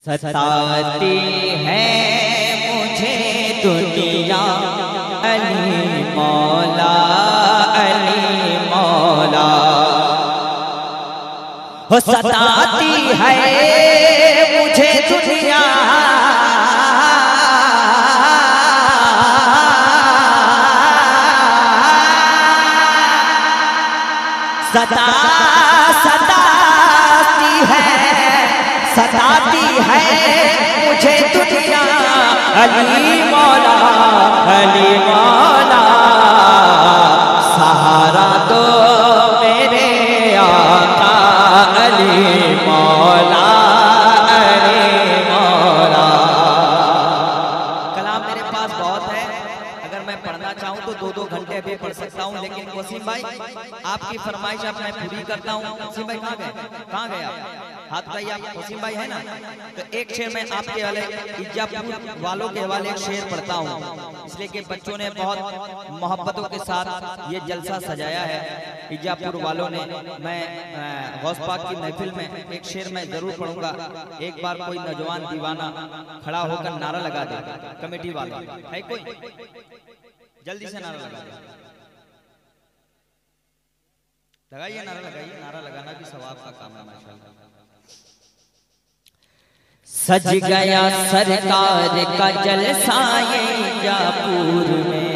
सताती है मुझे दुनिया अली मौला हो सताती है मुझे दुनिया सताती है मुझे दुनिया अली मौला सहारा दो मेरे आका अली मौला कलाम मेरे पास बहुत है, अगर मैं पढ़ना चाहूँ तो 2-2 घंटे भी पढ़ सकता हूँ, लेकिन वसीम भाई आपकी फरमाइश अब मैं पूरी करता हूँ। वसीम भाई कहाँ गए आप? हाथ भाई आप वसीम भाई है ना, तो एक शेर में आपके वाले इजापुर वालों के हवाले एक शेर पढ़ता हूँ, इसलिए कि बच्चों ने बहुत मोहब्बतों के साथ ये जलसा सजाया है इजापुर वालों ने। मैं गौस पाक की महफिल में एक शेर मैं जरूर पढ़ूंगा। एक बार कोई नौजवान दीवाना खड़ा होकर नारा लगा दे, कमेटी वाले है कोई, जल्दी से नारा लगाइए, नारा लगाइए, नारा लगाना भी सवाब का काम है माशाअल्लाह। सज गया सरकार का जलसा इजापुर में,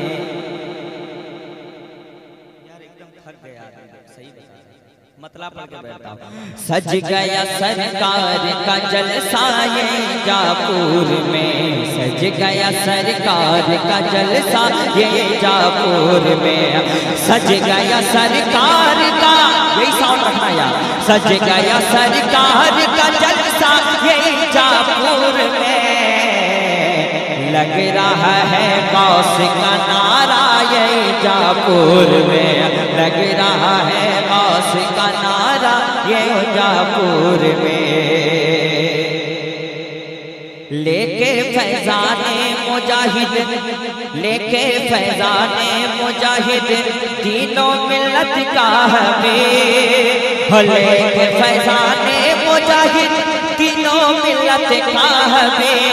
यार एकदम थक गया, सही मतलब पढ़ के बैठता हूं। सज गया सरकार का जलसा इजापुर में, सज गया सरकार का जलसा इजापुर में, सज गया सरकार का, यही साउंड रखना यार, सज गया सरकार का जलसा इजापुर में, लग रहा है गौस का नारा इजापुर में, लग रहा है गौस का नारा इजापुर में, लेके फैजाने मुजाहिद, लेके फैजाने मुजाहिद तीनों मिल्लत का हमें, लेके फैजाने मुजाहिद तीनों मिल्लत का हमें,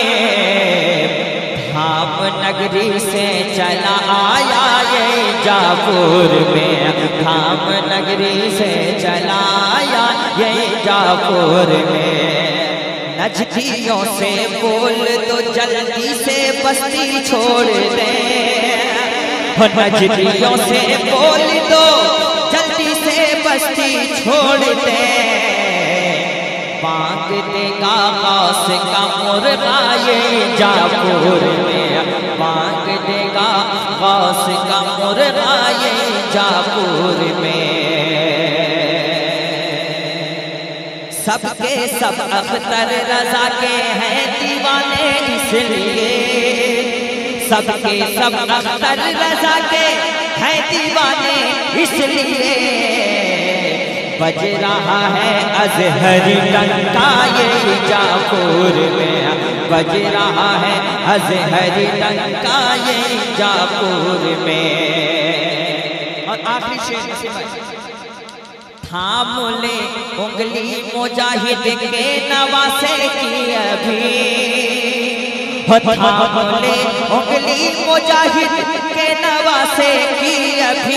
धाम नगरी से चला आया इजापुर में, धाम नगरी से चला आया इजापुर में, नजदियों से बोल दो जल्दी से बस्ती छोड़ दे, नजदियों से बोल दो जल्दी से बस्ती छोड़ दे, मांग देगा गौस का मुर्गा इजापुर में, मांग देगा गौस का मुर्गा इजापुर में, सबके सब अख्तर रजा के हैं दीवाने इसलिए, सबके सब अख्तर रजा के हैं दीवाने इसलिए, बज रहा है अजहरी टंका इजापुर में, बज रहा है अजहरी टंका इजापुर में। और आखिरी शेर थाम ले उंगली मुजाहिद के नवासे की अभी, थाम ले उंगली मुजाहिद के नवासे की अभी,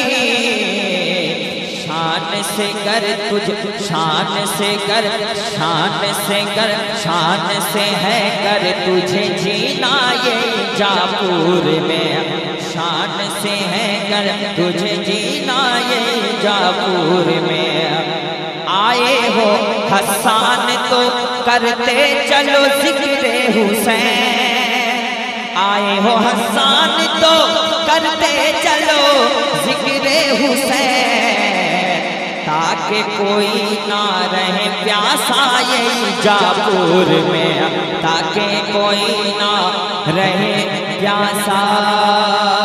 शान से कर तुझ, शान से कर, शान से कर, शान से है कर तुझे जीना इजापुर में, शान से है कर तुझे जीना इजापुर में, आए हो हसन तो करते चलो जिक्र हुसैन, आए हो हसन तो करते चलो जिक्र हुसैन, ताकि कोई ना रहे प्यासा इजापुर में, ताकि कोई ना रहे प्यासा।